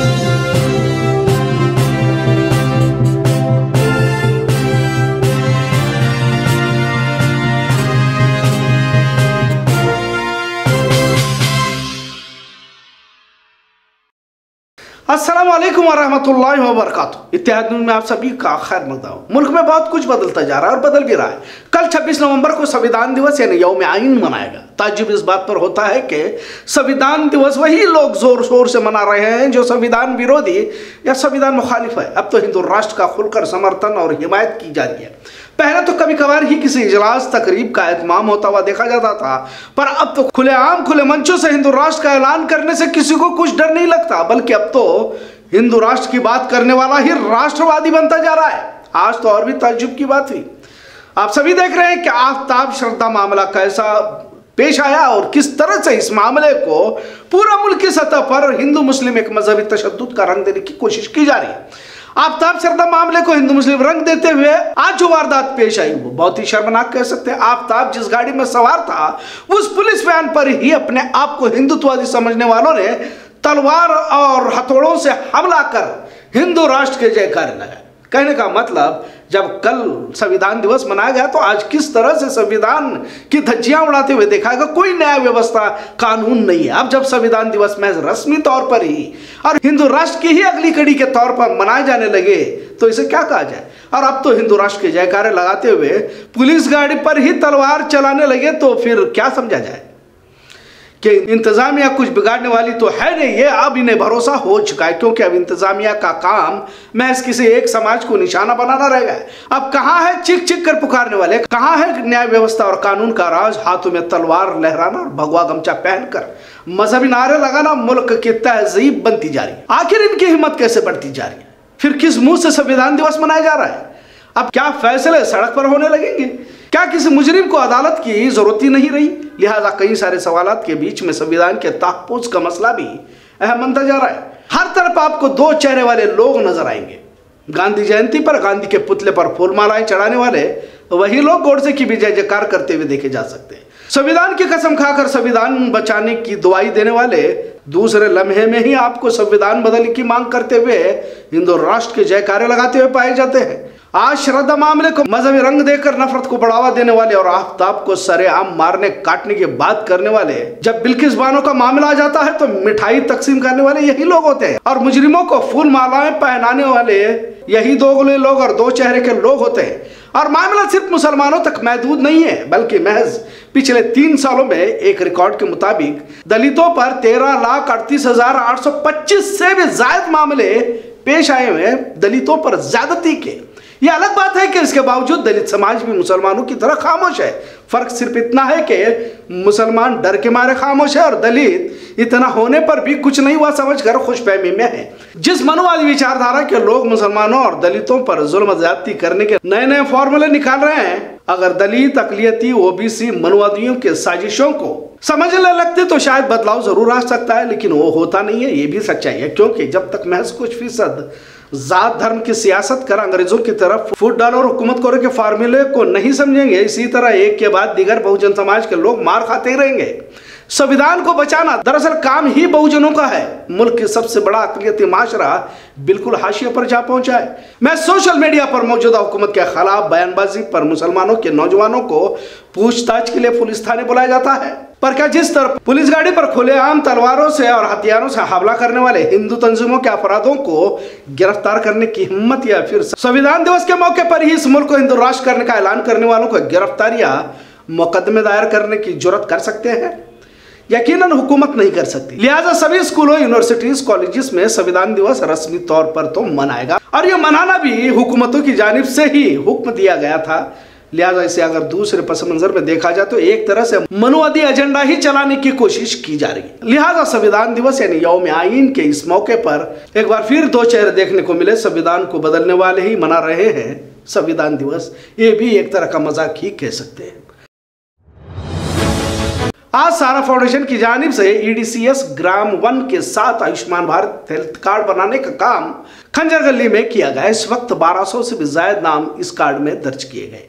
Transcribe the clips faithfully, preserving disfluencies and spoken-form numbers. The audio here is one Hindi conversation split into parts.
अस्सलाम वालेकुम वरहमतुल्लाहि वबरकातुहू। इत्तेहाद न्यूज़ में आप सभी का खैर मकदम। मुल्क में बहुत कुछ बदलता जा रहा है और बदल भी रहा है। कल छब्बीस नवंबर को संविधान दिवस यानी यौम आइन मनाएगा। ताज्जुब इस बात पर होता है कि संविधान दिवस वही लोग जोर शोर से मना रहे हैं जो संविधान विरोधी या संविधान मुखालिफ है। अब तो हिंदू राष्ट्र का खुलकर समर्थन और हिमायत की जा रही है। पहले तो कभी कभार ही किसी इजलास तकरीब का एहतमाम होता हुआ देखा जाता था, पर अब तो खुलेआम खुले मंचों से हिंदू राष्ट्र का ऐलान करने से किसी को कुछ डर नहीं लगता, बल्कि अब तो हिंदू राष्ट्र की बात करने वाला ही राष्ट्रवादी बनता जा रहा है। आज तो और भी ताज्जुब की बात हुई। आप सभी देख रहे हैं कि आफ्ताब श्रद्धा मामला कैसा पेश आया और किस तरह से इस मामले को पूरा मुल्क की सतह पर हिंदू मुस्लिम एक मजहबी तशद्दुद का रंग देने की कोशिश की जा रही है। आफ्ताब श्रद्धा मामले को हिंदू मुस्लिम रंग देते हुए आज जो वारदात पेश आई वो बहुत ही शर्मनाक कह सकते हैं। आफ्ताब जिस गाड़ी में सवार था उस पुलिस वैन पर ही अपने आप को हिंदुत्ववादी समझने वालों ने तलवार और हथौड़ों से हमला कर हिंदू राष्ट्र के जयकारे लगाए। कहने का मतलब जब कल संविधान दिवस मनाया गया तो आज किस तरह से संविधान की धज्जियां उड़ाते हुए देखा गया। कोई न्याय व्यवस्था कानून नहीं है। अब जब संविधान दिवस महज रस्मी तौर पर ही और हिंदू राष्ट्र की ही अगली कड़ी के तौर पर मनाए जाने लगे तो इसे क्या कहा जाए। और अब तो हिंदू राष्ट्र के जयकारे लगाते हुए पुलिस गाड़ी पर ही तलवार चलाने लगे तो फिर क्या समझा जाए कि इंतजामिया कुछ बिगाड़ने वाली तो है नहीं। ये अब इन्हें भरोसा हो चुका है, क्योंकि अब इंतजामिया का काम महज किसी एक समाज को निशाना बनाना रहेगा। अब कहाँ है चिक चिक कर पुकारने वाले, कहाँ है न्याय व्यवस्था और कानून का राज, हाथों में तलवार लहराना और भगवा गमछा पहनकर मजहबी नारे लगाना मुल्क की तहजीब बनती जा रही है। आखिर इनकी हिम्मत कैसे बढ़ती जा रही है? फिर किस मुंह से संविधान दिवस मनाया जा रहा है? अब क्या फैसले सड़क पर होने लगेंगे? क्या किसी मुजरिम को अदालत की जरूरत ही नहीं रही? लिहाजा कई सारे सवालात के बीच में संविधान के तहफ्फुज का मसला भी अहम बनता जा रहा है। हर तरफ आपको दो चेहरे वाले लोग नजर आएंगे। गांधी जयंती पर गांधी के पुतले पर फूलमालाएं चढ़ाने वाले वही लोग गोडसे की भी जय जयकार करते हुए देखे जा सकते हैं। संविधान की कसम खाकर संविधान बचाने की दुआई देने वाले दूसरे लम्हे में ही आपको संविधान बदलने की मांग करते हुए हिंदू राष्ट्र के जयकारे लगाते हुए पाए जाते हैं। आज श्रद्धा मामले को मजहबी रंग देकर नफरत को बढ़ावा देने वाले और आफ्ताब को सरेआम मारने काटने की बात करने वाले, जब बिल्किस बानो का मामला आ जाता है तो मिठाई तकसीम करने वाले यही लोग होते हैं और मुजरिमों को फूल मालाएं पहनाने वाले यही दोगले लोग और दो चेहरे के लोग होते हैं। और मामला सिर्फ मुसलमानों तक महदूद नहीं है, बल्कि महज पिछले तीन सालों में एक रिकॉर्ड के मुताबिक दलितों पर तेरह लाख अड़तीस हजार आठ सौ पच्चीस से भी ज्यादा मामले पेश आए हुए हैं, दलितों पर ज्यादती के। यह अलग बात है कि इसके बावजूद दलित समाज भी मुसलमानों की तरह खामोश है। फर्क सिर्फ इतना है कि मुसलमान डर के मारे खामोश है और दलित इतना होने पर भी कुछ नहीं हुआ समझकर खुशफहमी में है। जिस मनुवादी विचारधारा के लोग मुसलमानों और दलितों पर जुल्म ज्यादती करने के नए नए फॉर्मूले निकाल रहे हैं, अगर दलित अकलियती ओबीसी मनुवादियों के साजिशों को समझने लगते तो शायद बदलाव जरूर आ सकता है, लेकिन वो होता नहीं है। ये भी सच्चाई है, क्योंकि जब तक महज कुछ फीसद जात धर्म की सियासत कर अंग्रेजों की तरफ फुट डाल और हुकूमत करो के फार्मूले को नहीं समझेंगे, इसी तरह एक के बाद दिगर बहुजन समाज के लोग मार खाते ही रहेंगे। संविधान को बचाना दरअसल काम ही बहुजनों का है। मुल्क की सबसे बड़ा अक़लियती माशरा बिल्कुल हाशिए पर जा पहुंचा है। मैं सोशल मीडिया पर मौजूदा हुकूमत के खिलाफ बयानबाजी पर मुसलमानों के नौजवानों को पूछताछ के लिए पुलिस थाने बुलाया जाता है, पर क्या जिस तरह पुलिस गाड़ी पर खुलेआम तलवारों से और हथियारों से हमला करने वाले हिंदू तंजीमों के अपराधों को गिरफ्तार करने की हिम्मत या फिर संविधान दिवस के मौके पर ही इस मुल्क को हिंदू राष्ट्र करने का ऐलान करने वालों को गिरफ्तार या मुकदमे दायर करने की जुर्रत कर सकते हैं? यकीनन हुकूमत नहीं कर सकती। लिहाजा सभी स्कूलों, यूनिवर्सिटीज, कॉलेजेस में संविधान दिवस रस्मी तौर पर तो मनाएगा और यह मनाना भी हुकूमतों की जानिब से ही हुक्म दिया गया था। लिहाजा इसे अगर दूसरे पस मंजर में देखा जाए तो एक तरह से मनुवादी एजेंडा ही चलाने की कोशिश की जा रही है। लिहाजा संविधान दिवस यानी यौम आइन के इस मौके पर एक बार फिर दो चेहरे देखने को मिले। संविधान को बदलने वाले ही मना रहे हैं संविधान दिवस, ये भी एक तरह का मजाक ही कह सकते हैं। आज सारा फाउंडेशन की जानिब से ईडीसीएस ग्राम वन के साथ आयुष्मान भारत हेल्थ कार्ड बनाने का काम खंजर गली में किया गया। इस वक्त बारह सौ से भी ज्यादा नाम इस कार्ड में दर्ज किए गए।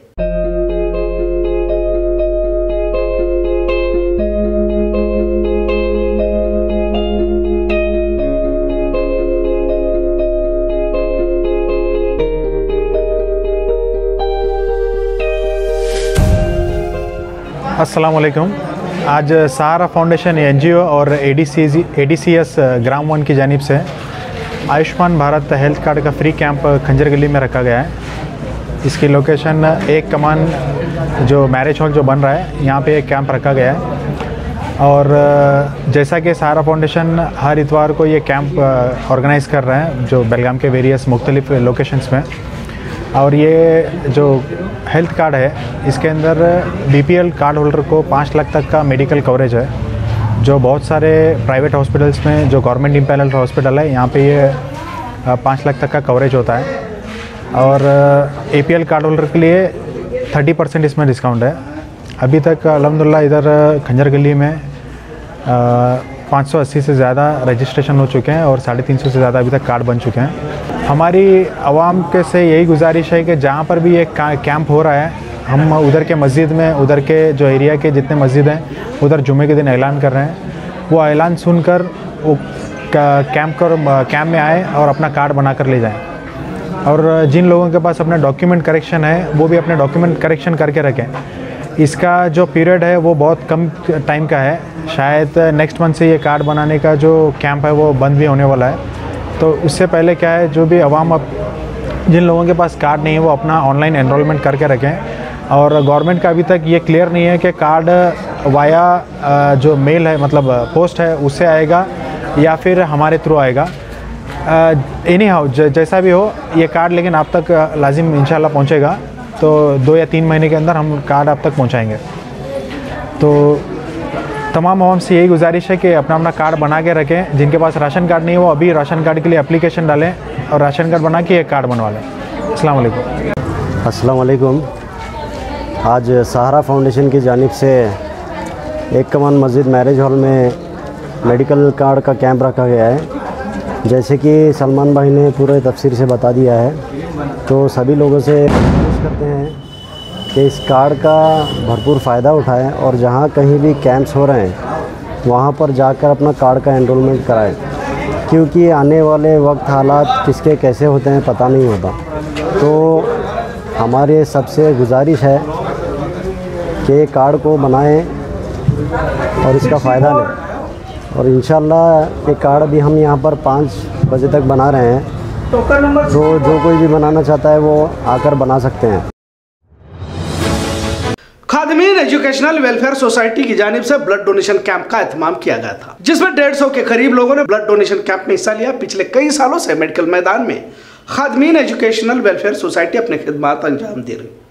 अस्सलाम वालेकुम। आज सहारा फाउंडेशन एनजीओ और एडीसी एडीसीएस ग्राम वन की जानिब से आयुष्मान भारत हेल्थ कार्ड का फ्री कैंप खंजर गली में रखा गया है। इसकी लोकेशन एक कमान जो मैरिज हॉल जो बन रहा है, यहाँ पे एक कैंप रखा गया है। और जैसा कि सहारा फाउंडेशन हर इतवार को ये कैंप ऑर्गेनाइज़ कर रहे हैं जो बेलगाम के वेरियस मुख्तलिफ लोकेशंस में। और ये जो हेल्थ कार्ड है, इसके अंदर बीपीएल कार्ड होल्डर को पाँच लाख तक का मेडिकल कवरेज है, जो बहुत सारे प्राइवेट हॉस्पिटल्स में जो गवर्नमेंट इम्पैनल्ड हॉस्पिटल है, यहाँ पे ये पाँच लाख तक का कवरेज होता है। और एपीएल कार्ड होल्डर के लिए तीस परसेंट इसमें डिस्काउंट है। अभी तक अल्हम्दुलिल्लाह इधर खंजर गली में पाँच सौ अस्सी से ज़्यादा रजिस्ट्रेशन हो चुके हैं और साढ़े तीन सौ से ज़्यादा अभी तक कार्ड बन चुके हैं। हमारी आवाम के से यही गुजारिश है कि जहाँ पर भी एक कैंप हो रहा है, हम उधर के मस्जिद में, उधर के जो एरिया के जितने मस्जिद हैं, उधर जुमे के दिन ऐलान कर रहे हैं। वो ऐलान सुनकर वो कैंप कर कैंप में आए और अपना कार्ड बना कर ले जाएँ। और जिन लोगों के पास अपना डॉक्यूमेंट करेक्शन है, वो भी अपने डॉक्यूमेंट करेक्शन करके रखें। इसका जो पीरियड है वो बहुत कम टाइम का है। शायद नेक्स्ट मंथ से ये कार्ड बनाने का जो कैंप है वो बंद भी होने वाला है। तो उससे पहले क्या है, जो भी अवाम अब जिन लोगों के पास कार्ड नहीं है, वो अपना ऑनलाइन एनरोलमेंट करके रखें। और गवर्नमेंट का अभी तक ये क्लियर नहीं है कि कार्ड वाया जो मेल है, मतलब पोस्ट है, उससे आएगा या फिर हमारे थ्रू आएगा। एनी हाउ जैसा भी हो, ये कार्ड लेकिन आप तक लाजिम इंशाल्लाह पहुँचेगा। तो दो या तीन महीने के अंदर हम कार्ड आप तक पहुंचाएंगे। तो तमाम आवाम से यही गुजारिश है कि अपना अपना कार्ड बना के रखें। जिनके पास राशन कार्ड नहीं है, वो अभी राशन कार्ड के लिए एप्लीकेशन डालें और राशन कार्ड बना के एक कार्ड बनवा लें। अस्सलाम वालेकुम। अस्सलाम वालेकुम। आज सहारा फाउंडेशन की जानिब से एक कमान मस्जिद मैरिज हॉल में मेडिकल कार्ड का कैंप रखा गया है। जैसे कि सलमान भाई ने पूरे तफसीर से बता दिया है, तो सभी लोगों से कोशिश करते हैं कि इस कार्ड का भरपूर फ़ायदा उठाएं और जहां कहीं भी कैंप्स हो रहे हैं वहां पर जाकर अपना कार्ड का एनरोलमेंट कराएं, क्योंकि आने वाले वक्त हालात किसके कैसे होते हैं पता नहीं होता। तो हमारे सबसे गुजारिश है कि कार्ड को बनाएं और इसका फ़ायदा लें। और इंशाल्लाह ये कार्ड अभी हम यहाँ पर पाँच बजे तक बना रहे हैं, तो जो कोई भी बनाना चाहता है वो आकर बना सकते हैं। खादिमीन एजुकेशनल वेलफेयर सोसाइटी की जानिब से ब्लड डोनेशन कैंप का एहतमाम किया गया था, जिसमें डेढ़ सौ के करीब लोगों ने ब्लड डोनेशन कैंप में हिस्सा लिया। पिछले कई सालों से मेडिकल मैदान में खादिमीन एजुकेशनल वेलफेयर सोसाइटी अपने खिदमात अंजाम दे रही।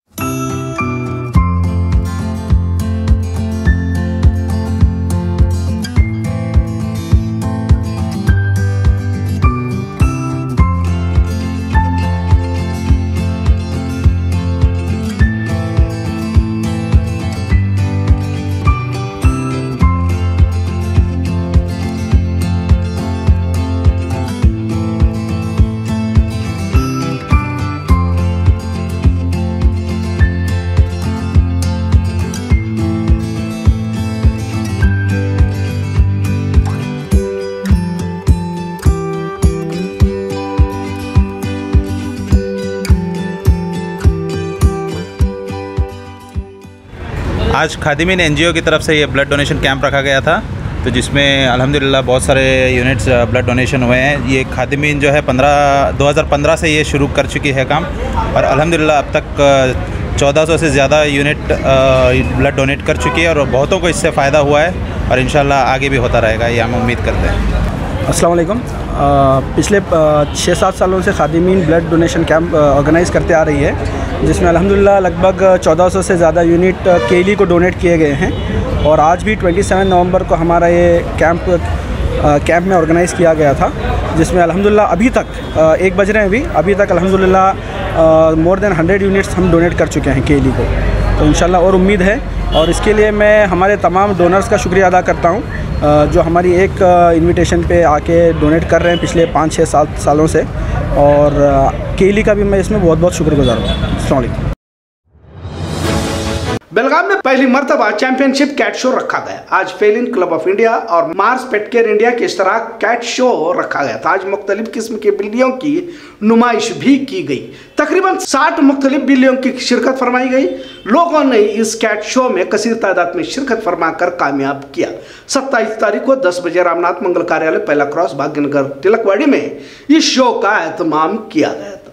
आज खादिमीन एनजीओ की तरफ से ये ब्लड डोनेशन कैंप रखा गया था, तो जिसमें अल्हम्दुलिल्लाह बहुत सारे यूनिट्स ब्लड डोनेशन हुए हैं। ये खादिमीन जो है पंद्रह दो हज़ार पंद्रह से ये शुरू कर चुकी है काम, और अल्हम्दुलिल्लाह अब तक चौदह सौ से ज़्यादा यूनिट ब्लड डोनेट कर चुकी है और बहुतों को इससे फ़ायदा हुआ है और इंशाल्लाह आगे भी होता रहेगा, ये हम उम्मीद करते हैं। अस्सलाम वालेकुम। पिछले छः सात सालों से Khadimeen blood donation camp organise करते आ रही है, जिसमें अल्हम्दुलिल्लाह लगभग चौदह सौ से ज़्यादा यूनिट केली को डोनेट किए गए हैं। और आज भी सत्ताईस नवंबर को हमारा ये कैंप कैंप में ऑर्गेनाइज़ किया गया था, जिसमें अल्हम्दुलिल्लाह अभी तक एक बज रहे हैं अभी अभी तक अल्हम्दुलिल्लाह मोर देन हंड्रेड यूनिट्स हम डोनेट कर चुके हैं केली को। तो इंशाल्लाह और उम्मीद है, और इसके लिए मैं हमारे तमाम डोनर्स का शुक्रिया अदा करता हूँ जो हमारी एक इनविटेशन पे आके डोनेट कर रहे हैं पिछले पाँच छः साल सालों से। और केली का भी मैं इसमें बहुत बहुत शुक्रगुजार हूँ। अस्सलाम वालेकुम। बेलगाम में पहली मर्तबा चैंपियनशिप कैट शो रखा गया। आज फेलिन क्लब ऑफ इंडिया और मार्स पेटकेयर इंडिया के इश्तराक कैट शो रखा गया था। आज मुख्तलिफ किस्म की बिल्लियों की नुमाइश भी की गई। तकरीबन साठ मुख्तलिफ बिल्लियों की शिरकत फरमाई गई। लोगों ने इस कैट शो में कसीर तादाद में शिरकत फरमा कर कामयाब किया। सत्ताईस तारीख को दस बजे रामनाथ मंगल कार्यालय पहला क्रॉस भाग्यनगर तिलकवाड़ी में इस शो का एहतमाम किया गया था।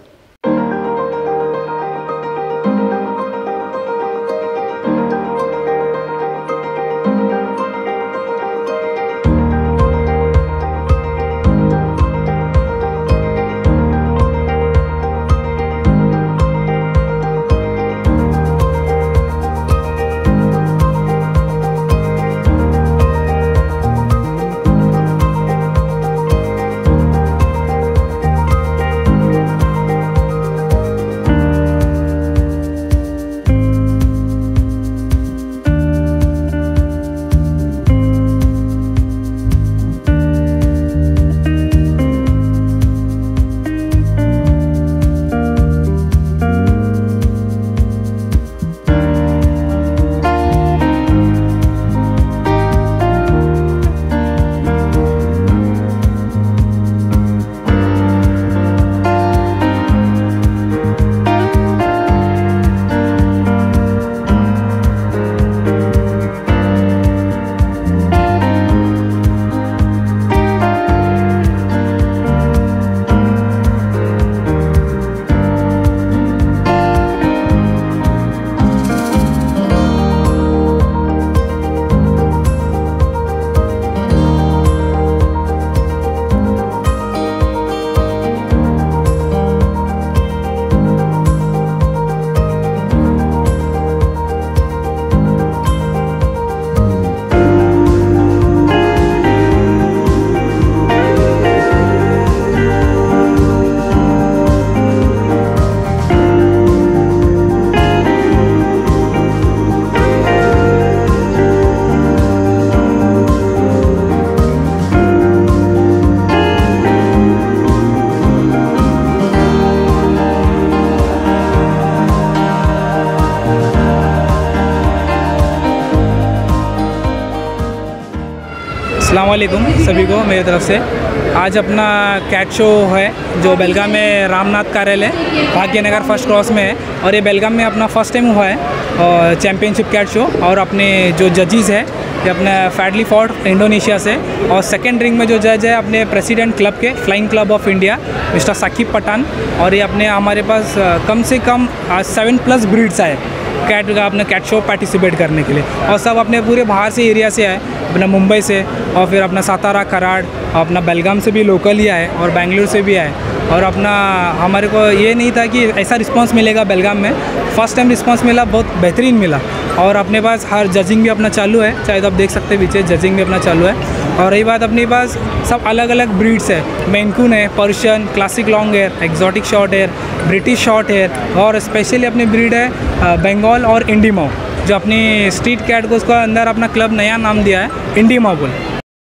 अस्सलाम वालेकुम सभी को मेरी तरफ से। आज अपना कैट शो है जो बेलगाम में रामनाथ कार्यालय भाग्यनगर फर्स्ट क्रॉस में है, और ये बेलगाम में अपना फर्स्ट टाइम हुआ है और चैम्पियनशिप कैट शो। और अपने जो जजेस है ये अपने फैडली फोर्ट इंडोनेशिया से, और सेकेंड रिंग में जो जज है अपने प्रेसिडेंट क्लब के flying club of India mister Saqib Pathan. और ये अपने हमारे पास कम से कम आज सेवन प्लस ब्रीड्स आए कैट का अपने कैट शो पार्टिसिपेट करने के लिए, और सब अपने पूरे बाहर से एरिया से आए, अपना मुंबई से और फिर अपना सातारा कराड़, अपना बेलगाम से भी लोकल ही आए और बेंगलुरु से भी आए। और अपना हमारे को ये नहीं था कि ऐसा रिस्पांस मिलेगा बेलगाम में, फ़र्स्ट टाइम रिस्पांस मिला, बहुत बेहतरीन मिला। और अपने पास हर जजिंग भी अपना चालू है, चाहे तो आप देख सकते हैं पीछे जजिंग भी अपना चालू है। और रही बात अपने पास सब अलग अलग ब्रीड्स है, मेनकून है, Persian, classic long hair, exotic short hair, British short hair, और स्पेशली अपनी ब्रीड है बंगाल और इंडिमो, जो अपनी स्ट्रीट कैट को उसका अंदर अपना क्लब नया नाम दिया है इंडिमो बोल।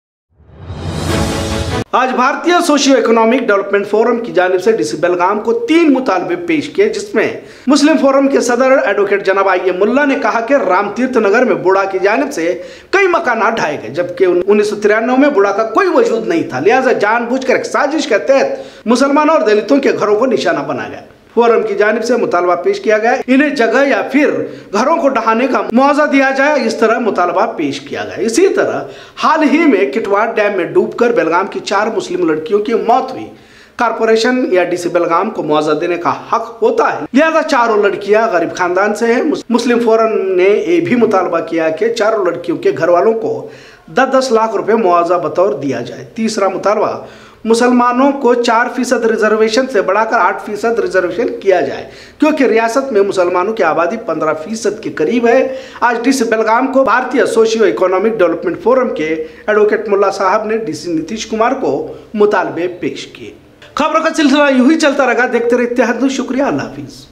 आज भारतीय सोशियो इकोनॉमिक डेवलपमेंट फोरम की जानिब से डीसी बेलगाम को तीन मुतालबे पेश किए, जिसमें मुस्लिम फोरम के सदर एडवोकेट जनाब आई ए मुल्ला ने कहा कि रामतीर्थ नगर में बुढ़ा की जानिब से कई मकान ढाए गए, जबकि उन्नीस सौ तिरानवे में बुढ़ा का कोई वजूद नहीं था। लिहाजा जानबूझकर एक साजिश के तहत मुसलमानों और दलितों के घरों को निशाना बनाया गया। फोरम की जानिब से मुतालबा पेश किया गया, इन्हें जगह या फिर घरों को ढहाने का मुआवजा दिया जाए, इस तरह मुतालबा पेश किया गया। इसी तरह हाल ही में किटवाड़ डैम में डूबकर बेलगाम की चार मुस्लिम लड़कियों की मौत हुई। कारपोरेशन या डीसी बेलगाम को मुआवजा देने का हक होता है, लिहाजा चारों लड़कियां गरीब खानदान से हैं। मुस्लिम फोरम ने ये भी मुतालबा किया कि चारों लड़कियों के घर वालों को दस दस लाख रुपए मुआवजा बतौर दिया जाए। तीसरा मुतालबा, मुसलमानों को चार फीसद रिजर्वेशन से बढ़ाकर आठ फीसद रिजर्वेशन किया जाए, क्योंकि रियासत में मुसलमानों की आबादी पंद्रह फीसद के करीब है। आज डीसी बेलगाम को Bharatiya socio economic development forum के एडवोकेट मुल्ला साहब ने डीसी नीतीश कुमार को मुतालबे पेश किए। खबरों का सिलसिला यूं ही चलता रहेगा, देखते रहे इत्तेहाद। शुक्रिया, अल्लाह हाफिज।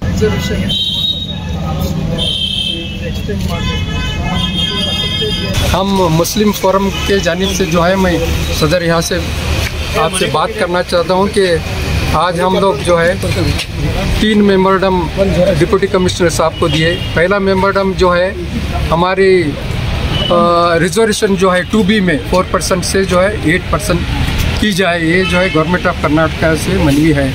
हम मुस्लिम फोरम के जानिब से जो है, मैं सदर यहाँ से आपसे बात करना चाहता हूँ कि आज हम लोग जो है तीन मेमोरेंडम डिप्टी कमिश्नर साहब को दिए। पहला मेमोरेंडम जो है हमारी रिजर्वेशन जो है टू बी में फोर परसेंट से जो है एट परसेंट की जाए, ये जो है गवर्नमेंट ऑफ कर्नाटका से मनवी है।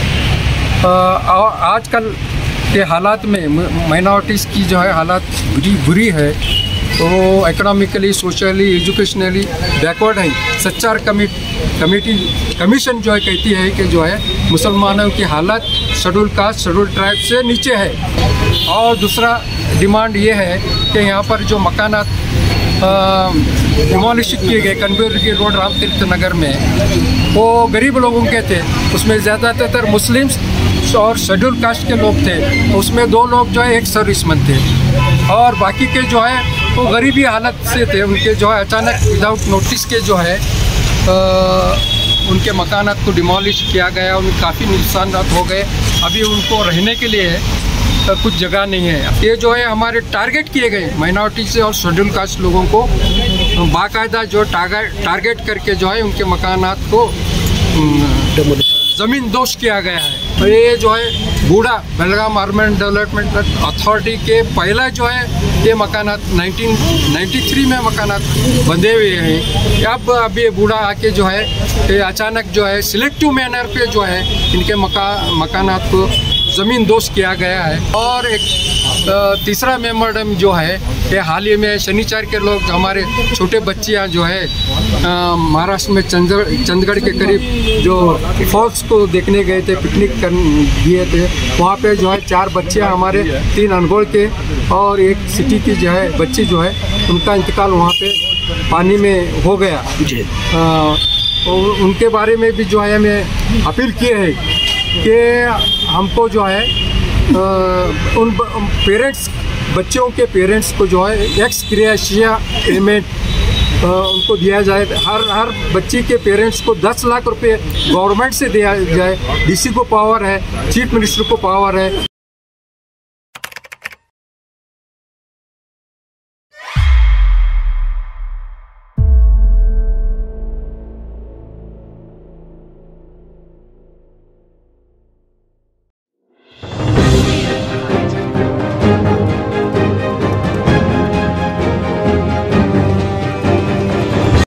और आजकल के हालात में माइनॉरिटीज़ की जो है हालात बुरी बुरी है, तो वो इकोनॉमिकली, सोशली, एजुकेशनली बैकवर्ड है। सच्चार कमेटी कमीशन जो है कहती है कि जो है मुसलमानों की हालत शेड्यूल कास्ट, शेड्यूल ट्राइब से नीचे है। और दूसरा डिमांड ये है कि यहाँ पर जो मकानात डिमोलिश किए गए कन्वेयर रोड राम तीर्थ नगर में, वो गरीब लोगों के थे, उसमें ज़्यादातर मुस्लिम्स और शेड्यूल कास्ट के लोग थे। उसमें दो लोग जो है एक सर्विसमैन थे और बाकी के जो है वो गरीबी हालत से थे। उनके जो है अचानक विदाउट नोटिस के जो है आ, उनके मकानात को डिमोलिश किया गया, उनके काफ़ी नुकसान हो गए। अभी उनको रहने के लिए तो कुछ जगह नहीं है। ये जो है हमारे टारगेट किए गए माइनॉरिटी से और शेड्यूल कास्ट लोगों को बाकायदा जो टारगेट टारगेट करके जो है उनके मकानात को ज़मीन दोष किया गया है। तो ये जो है बूढ़ा बेलगाम अर्बन डेवलपमेंट अथॉरिटी के पहला जो है ये मकानात नाइनटीन नाइन्टी थ्री में मकानात बंधे हुए हैं। अब अब ये बूढ़ा आके जो है ये अचानक जो है सिलेक्टिव मैनर पे जो है इनके मका मकानात को ज़मीन दोष किया गया है। और एक तीसरा मेमोरेंडम जो है ये हाल ही में शनिचर के लोग हमारे छोटे बच्चियां जो है महाराष्ट्र में चंद्र चंडगढ़ के करीब जो फॉल्स को देखने गए थे, पिकनिक कर दिए थे, वहाँ पे जो है चार बच्चियां हमारे, तीन अनगोड़ के और एक सिटी की जो है बच्ची जो है उनका इंतकाल वहाँ पे पानी में हो गया। आ, और उनके बारे में भी जो है हमें अपील किए है कि हमको जो है आ, उन पेरेंट्स बच्चों के पेरेंट्स को जो है एक्स ग्रेशिया पेमेंट उनको दिया जाए। हर हर बच्ची के पेरेंट्स को दस लाख रुपए गवर्नमेंट से दिया जाए। डीसी को पावर है, चीफ मिनिस्टर को पावर है।